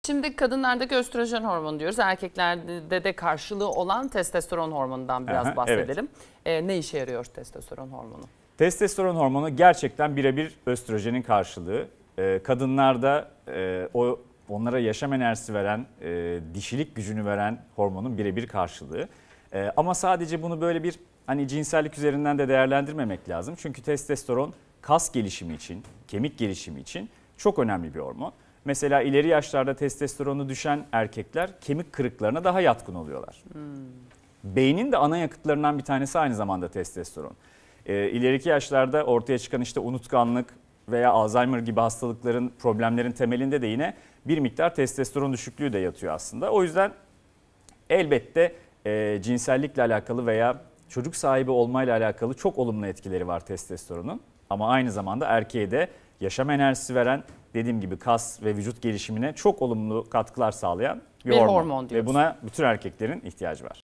Şimdi kadınlardaki östrojen hormonu diyoruz. Erkeklerde de karşılığı olan testosteron hormonundan biraz bahsedelim. Evet. Ne işe yarıyor testosteron hormonu? Testosteron hormonu gerçekten birebir östrojenin karşılığı. Kadınlarda onlara yaşam enerjisi veren, dişilik gücünü veren hormonun birebir karşılığı. Ama sadece bunu böyle bir hani cinsellik üzerinden de değerlendirmemek lazım. Çünkü testosteron kas gelişimi için, kemik gelişimi için çok önemli bir hormon. Mesela ileri yaşlarda testosteronu düşen erkekler kemik kırıklarına daha yatkın oluyorlar. Beynin de ana yakıtlarından bir tanesi aynı zamanda testosteron. İleriki yaşlarda ortaya çıkan işte unutkanlık veya Alzheimer gibi hastalıkların, problemlerin temelinde de yine bir miktar testosteron düşüklüğü de yatıyor aslında. O yüzden elbette cinsellikle alakalı veya çocuk sahibi olmayla alakalı çok olumlu etkileri var testosteronun. Ama aynı zamanda erkeğe de yaşam enerjisi veren, dediğim gibi kas ve vücut gelişimine çok olumlu katkılar sağlayan bir hormon. Ve buna bütün erkeklerin ihtiyacı var.